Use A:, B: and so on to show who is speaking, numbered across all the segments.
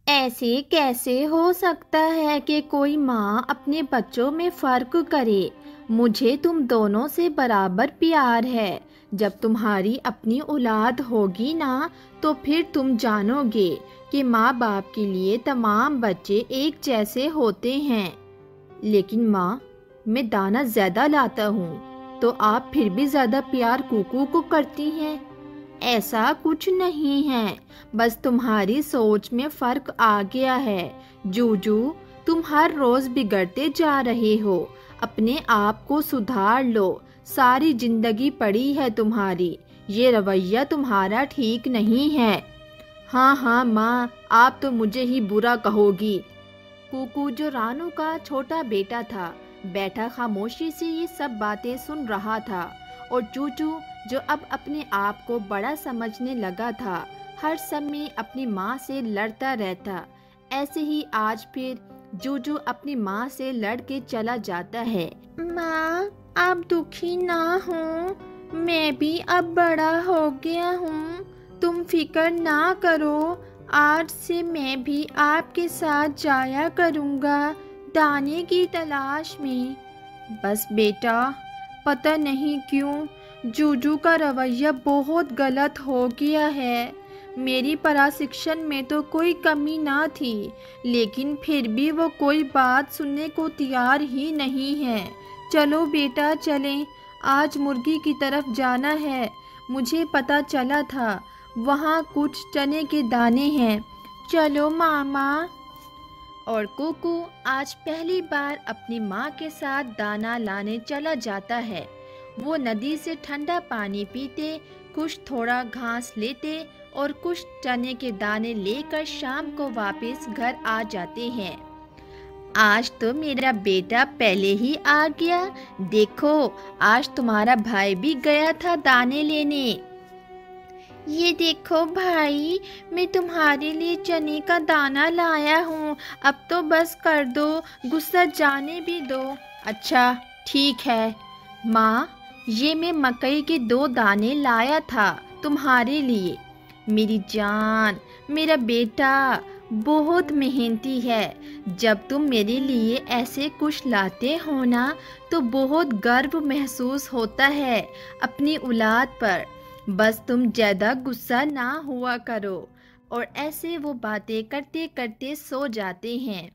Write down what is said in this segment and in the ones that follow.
A: ऐसे कैसे हो सकता है कि कोई माँ अपने बच्चों में फ़र्क करे। मुझे तुम दोनों से बराबर प्यार है। जब तुम्हारी अपनी औलाद होगी ना, तो फिर तुम जानोगे कि माँ बाप के लिए तमाम बच्चे एक जैसे होते हैं। लेकिन माँ, मैं दाना ज़्यादा लाता हूँ तो आप फिर भी ज़्यादा प्यार कुकू को करती हैं। ऐसा कुछ नहीं है, बस तुम्हारी सोच में फर्क आ गया है। जूजू, तुम हर रोज बिगड़ते जा रहे हो। अपने आप को सुधार लो। सारी जिंदगी पड़ी है तुम्हारी। ये रवैया तुम्हारा ठीक नहीं है। हाँ हाँ माँ, आप तो मुझे ही बुरा कहोगी। कुकू, जो रानू का छोटा बेटा था, बैठा खामोशी से ये सब बातें सुन रहा था। और चूचू, जो अब अपने आप को बड़ा समझने लगा था, हर समय अपनी माँ से लड़ता रहता। ऐसे ही आज फिर जूजू अपनी माँ से लड़ के चला जाता है। माँ, आप दुखी ना हो, मैं भी अब बड़ा हो गया हूँ। तुम फिक्र ना करो, आज से मैं भी आपके साथ जाया करूँगा दाने की तलाश में। बस बेटा, पता नहीं क्यों जूजू का रवैया बहुत गलत हो गया है। मेरी प्रशिक्षण में तो कोई कमी ना थी, लेकिन फिर भी वो कोई बात सुनने को तैयार ही नहीं है। चलो बेटा चलें, आज मुर्गी की तरफ जाना है। मुझे पता चला था वहाँ कुछ चने के दाने हैं। चलो मामा। और कुकू आज पहली बार अपनी माँ के साथ दाना लाने चला जाता है। वो नदी से ठंडा पानी पीते, कुछ थोड़ा घास लेते और कुछ चने के दाने लेकर शाम को वापस घर आ जाते हैं। आज तो मेरा बेटा पहले ही आ गया। देखो, आज तुम्हारा भाई भी गया था दाने लेने। ये देखो भाई, मैं तुम्हारे लिए चने का दाना लाया हूँ। अब तो बस कर दो, गुस्सा जाने भी दो। अच्छा ठीक है माँ, ये मैं मकई के 2 दाने लाया था तुम्हारे लिए। मेरी जान, मेरा बेटा बहुत मेहनती है। जब तुम मेरे लिए ऐसे कुछ लाते हो ना, तो बहुत गर्व महसूस होता है अपनी औलाद पर। बस तुम ज़्यादा गुस्सा ना हुआ करो। और ऐसे वो बातें करते करते सो जाते हैं।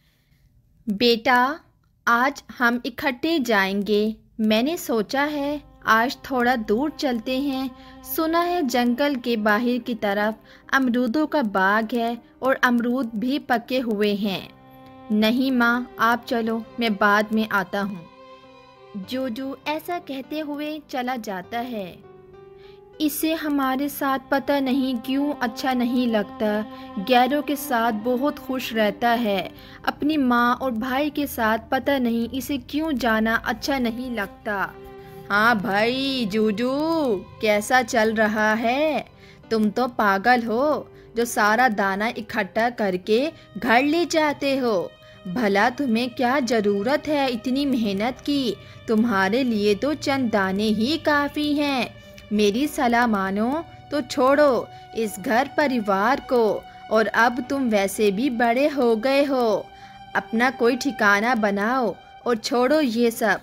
A: बेटा, आज हम इकट्ठे जाएंगे। मैंने सोचा है आज थोड़ा दूर चलते हैं। सुना है जंगल के बाहर की तरफ अमरूदों का बाग है और अमरूद भी पके हुए हैं। नहीं माँ, आप चलो, मैं बाद में आता हूँ। जोजू ऐसा कहते हुए चला जाता है। इसे हमारे साथ पता नहीं क्यों अच्छा नहीं लगता। गैरों के साथ बहुत खुश रहता है। अपनी माँ और भाई के साथ पता नहीं इसे क्यों जाना अच्छा नहीं लगता। हाँ भाई जूजू, कैसा चल रहा है? तुम तो पागल हो जो सारा दाना इकट्ठा करके घर ले जाते हो। भला तुम्हें क्या ज़रूरत है इतनी मेहनत की? तुम्हारे लिए तो चंद दाने ही काफ़ी हैं। मेरी सलाह मानो तो छोड़ो इस घर परिवार को। और अब तुम वैसे भी बड़े हो गए हो, अपना कोई ठिकाना बनाओ और छोड़ो ये सब।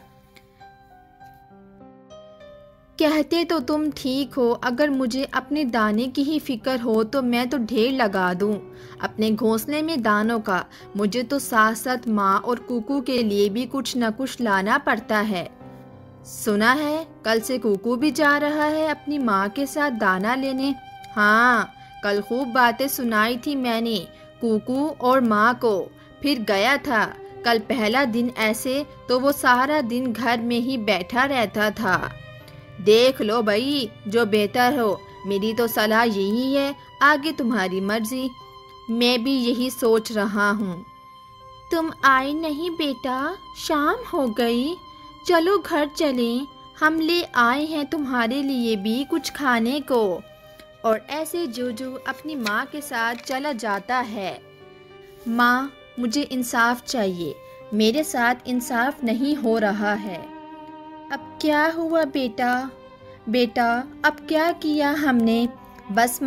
A: कहते तो तुम ठीक हो। अगर मुझे अपने दाने की ही फिक्र हो तो मैं तो ढेर लगा दूं अपने घोंसले में दानों का। मुझे तो साथ साथ माँ और कुकू के लिए भी कुछ न कुछ लाना पड़ता है। सुना है कल से कुकू भी जा रहा है अपनी माँ के साथ दाना लेने। हाँ, कल खूब बातें सुनाई थी मैंने कुकू और माँ को। फिर गया था। कल पहला दिन ऐसे तो वो सारा दिन घर में ही बैठा रहता था। देख लो भाई, जो बेहतर हो। मेरी तो सलाह यही है, आगे तुम्हारी मर्जी। मैं भी यही सोच रहा हूँ। तुम आए नहीं बेटा, शाम हो गई। चलो घर चलें, हम ले आए हैं तुम्हारे लिए भी कुछ खाने को। और ऐसे जूजू अपनी माँ के साथ चला जाता है। माँ, मुझे इंसाफ चाहिए। मेरे साथ इंसाफ नहीं हो रहा है। अब क्या हुआ बेटा? बेटा, अब क्या किया हमने? बस माँ,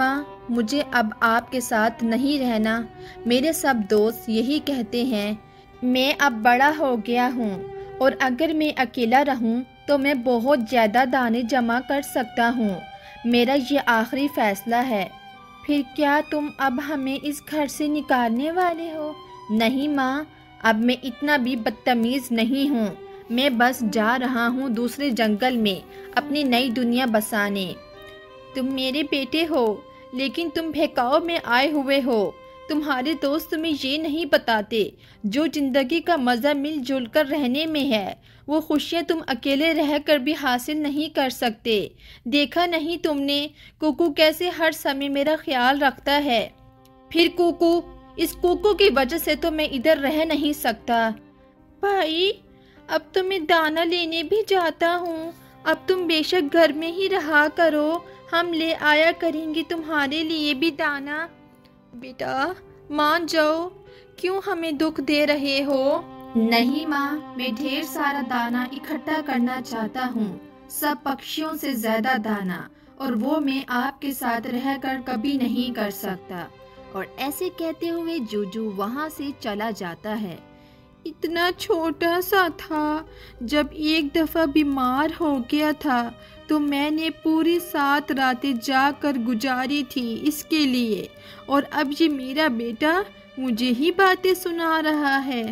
A: मुझे अब आपके साथ नहीं रहना। मेरे सब दोस्त यही कहते हैं। मैं अब बड़ा हो गया हूँ और अगर मैं अकेला रहूँ तो मैं बहुत ज़्यादा दाने जमा कर सकता हूँ। मेरा ये आखिरी फैसला है। फिर क्या तुम अब हमें इस घर से निकालने वाले हो? नहीं माँ, अब मैं इतना भी बदतमीज़ नहीं हूँ। मैं बस जा रहा हूँ दूसरे जंगल में अपनी नई दुनिया बसाने। तुम मेरे बेटे हो, लेकिन तुम बहकाव में आए हुए हो। तुम्हारे दोस्त तुम्हें ये नहीं बताते जो जिंदगी का मज़ा मिलजुल कर रहने में है, वो खुशियाँ तुम अकेले रहकर भी हासिल नहीं कर सकते। देखा नहीं तुमने कुकू कैसे हर समय मेरा ख्याल रखता है? फिर कुकू, इस कुकू की वजह से तो मैं इधर रह नहीं सकता। भाई, अब तो मैं दाना लेने भी जाता हूँ। अब तुम बेशक घर में ही रहा करो, हम ले आया करेंगे तुम्हारे लिए भी दाना। बेटा मान जाओ, क्यों हमें दुख दे रहे हो? नहीं माँ, मैं ढेर सारा दाना इकट्ठा करना चाहता हूँ, सब पक्षियों से ज्यादा दाना, और वो मैं आपके साथ रहकर कभी नहीं कर सकता। और ऐसे कहते हुए जूजू वहाँ से चला जाता है। इतना छोटा सा था, जब एक दफ़ा बीमार हो गया था तो मैंने पूरी 7 रातें जाकर गुजारी थी इसके लिए, और अब ये मेरा बेटा मुझे ही बातें सुना रहा है।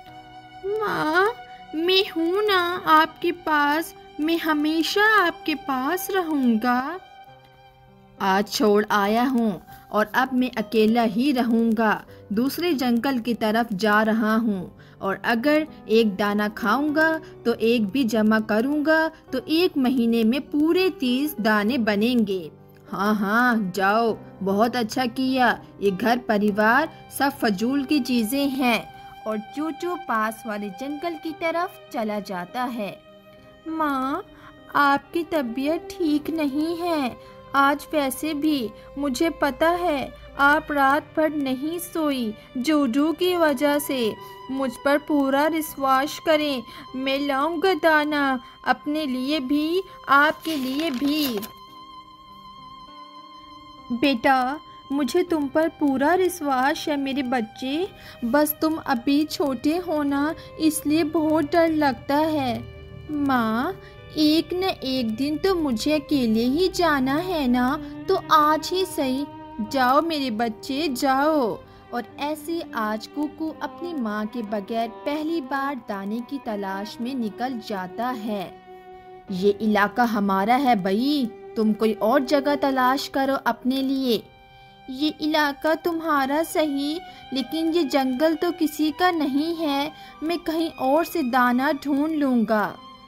A: माँ, मैं हूँ ना आपके पास, मैं हमेशा आपके पास रहूँगा। आज छोड़ आया हूँ और अब मैं अकेला ही रहूँगा। दूसरे जंगल की तरफ जा रहा हूँ, और अगर एक दाना खाऊंगा तो एक भी जमा करूँगा तो 1 महीने में पूरे 30 दाने बनेंगे। हाँ हाँ, जाओ, बहुत अच्छा किया। ये घर परिवार सब फजूल की चीज़ें हैं। और चूचू पास वाले जंगल की तरफ चला जाता है। माँ, आपकी तबीयत ठीक नहीं है आज। वैसे भी मुझे पता है आप रात भर नहीं सोई जूजू की वजह से। मुझ पर पूरा विश्वास करें, मैं लाऊंगा दाना अपने लिए भी, आपके लिए भी। बेटा, मुझे तुम पर पूरा विश्वास है मेरे बच्चे, बस तुम अभी छोटे हो ना, इसलिए बहुत डर लगता है। माँ, एक न एक दिन तो मुझे अकेले ही जाना है ना, तो आज ही सही। जाओ मेरे बच्चे, जाओ। और ऐसे आज कुकू अपनी माँ के बगैर पहली बार दाने की तलाश में निकल जाता है। ये इलाका हमारा है भाई, तुम कोई और जगह तलाश करो अपने लिए। ये इलाका तुम्हारा सही, लेकिन ये जंगल तो किसी का नहीं है। मैं कहीं और से दाना ढूंढ लूँगा।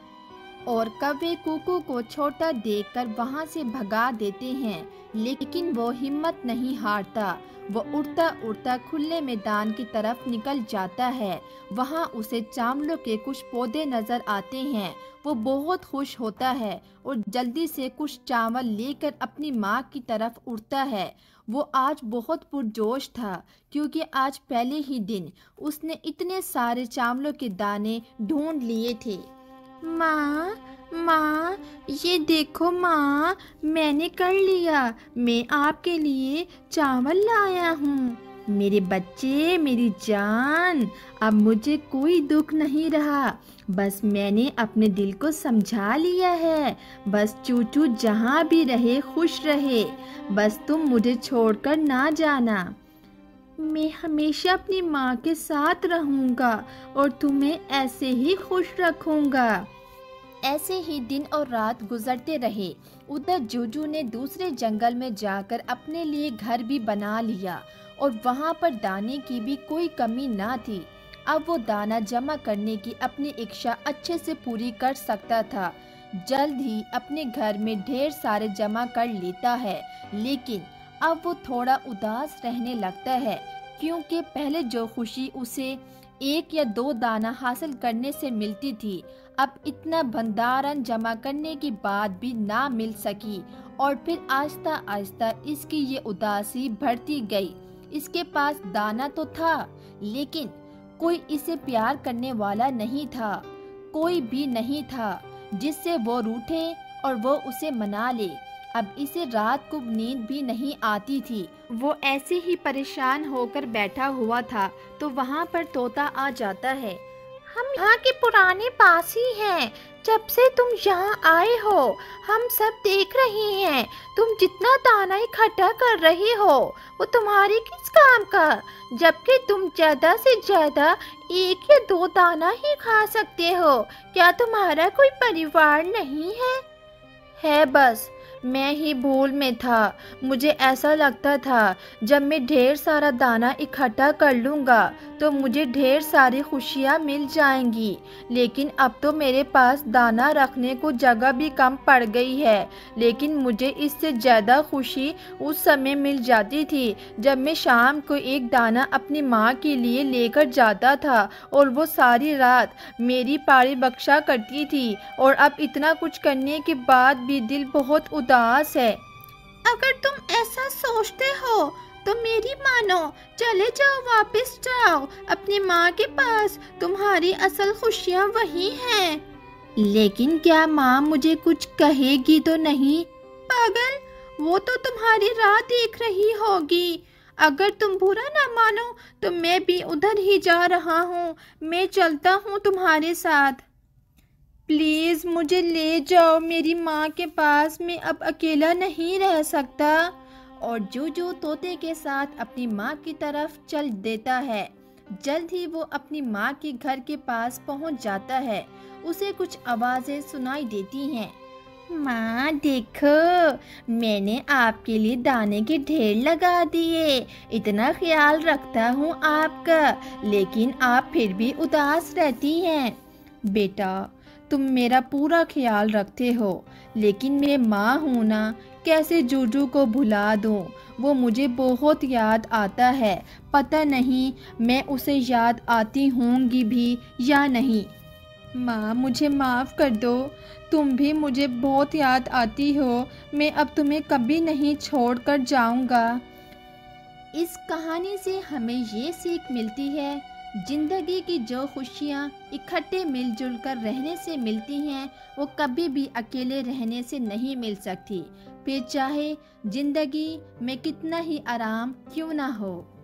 A: और कौवे कुकू को छोटा देखकर वहां से भगा देते हैं, लेकिन वो हिम्मत नहीं हारता। वो उड़ता उड़ता खुले मैदान की तरफ निकल जाता है। वहां उसे चावलों के कुछ पौधे नजर आते हैं। वो बहुत खुश होता है और जल्दी से कुछ चावल लेकर अपनी माँ की तरफ उड़ता है। वो आज बहुत पुरजोश था, क्योंकि आज पहले ही दिन उसने इतने सारे चावलों के दाने ढूंढ लिए थे। माँ, माँ, ये देखो माँ, मैंने कर लिया। मैं आपके लिए चावल लाया हूँ। मेरे बच्चे, मेरी जान, अब मुझे कोई दुख नहीं रहा। बस मैंने अपने दिल को समझा लिया है। बस चूचू जहाँ भी रहे खुश रहे। बस तुम मुझे छोड़कर ना जाना। मैं हमेशा अपनी माँ के साथ रहूँगा और तुम्हें ऐसे ही खुश रखूँगा। ऐसे ही दिन और रात गुजरते रहे। उधर जूजू ने दूसरे जंगल में जाकर अपने लिए घर भी बना लिया, और वहाँ पर दाने की भी कोई कमी ना थी। अब वो दाना जमा करने की अपनी इच्छा अच्छे से पूरी कर सकता था। जल्द ही अपने घर में ढेर सारे जमा कर लेता है, लेकिन अब वो थोड़ा उदास रहने लगता है, क्योंकि पहले जो खुशी उसे 1 या 2 दाना हासिल करने से मिलती थी, अब इतना भंडारण जमा करने के बाद भी ना मिल सकी। और फिर आहिस्ता आहिस्ता इसकी ये उदासी बढ़ती गई। इसके पास दाना तो था, लेकिन कोई इसे प्यार करने वाला नहीं था। कोई भी नहीं था जिससे वो रूठे और वो उसे मना ले। अब इसे रात को नींद भी नहीं आती थी। वो ऐसे ही परेशान होकर बैठा हुआ था तो वहाँ पर तोता आ जाता है। हम यहाँ के पुराने पासी हैं। जब से तुम यहाँ आए हो हम सब देख रहे हैं। तुम जितना दाना इकट्ठा कर रहे हो वो तुम्हारे किस काम का, जबकि तुम ज्यादा से ज्यादा 1 या 2 दाना ही खा सकते हो। क्या तुम्हारा कोई परिवार नहीं है? है बस, मैं ही भूल में था। मुझे ऐसा लगता था जब मैं ढेर सारा दाना इकट्ठा कर लूँगा तो मुझे ढेर सारी खुशियाँ मिल जाएंगी, लेकिन अब तो मेरे पास दाना रखने को जगह भी कम पड़ गई है। लेकिन मुझे इससे ज़्यादा खुशी उस समय मिल जाती थी जब मैं शाम को एक दाना अपनी माँ के लिए लेकर जाता था और वो सारी रात मेरी पारी बख्शा करती थी। और अब इतना कुछ करने के बाद भी दिल बहुत उदास है। अगर तुम ऐसा सोचते हो तो मेरी मानो, चले जाओ, वापस जाओ अपनी माँ के पास। तुम्हारी असल खुशियाँ वही हैं। लेकिन क्या माँ मुझे कुछ कहेगी तो नहीं? पागल, वो तो तुम्हारी राह देख रही होगी। अगर तुम बुरा ना मानो तो मैं भी उधर ही जा रहा हूँ। मैं चलता हूँ तुम्हारे साथ। प्लीज़ मुझे ले जाओ मेरी माँ के पास। मैं अब अकेला नहीं रह सकता। और जूजू तोते के साथ अपनी माँ की तरफ चल देता है। जल्द ही वो अपनी माँ के घर के पास पहुँच जाता है। उसे कुछ आवाज़ें सुनाई देती हैं। माँ देखो, मैंने आपके लिए दाने के ढेर लगा दिए। इतना ख्याल रखता हूँ आपका, लेकिन आप फिर भी उदास रहती हैं। बेटा, तुम मेरा पूरा ख्याल रखते हो, लेकिन मैं माँ हूँ ना, कैसे जूजू को भुला दूँ। वो मुझे बहुत याद आता है। पता नहीं मैं उसे याद आती होंगी भी या नहीं। माँ मुझे माफ़ कर दो, तुम भी मुझे बहुत याद आती हो। मैं अब तुम्हें कभी नहीं छोड़कर जाऊँगा। इस कहानी से हमें ये सीख मिलती है, जिंदगी की जो खुशियाँ इकट्ठे मिलजुल कर रहने से मिलती हैं वो कभी भी अकेले रहने से नहीं मिल सकती, फिर चाहे जिंदगी में कितना ही आराम क्यों ना हो।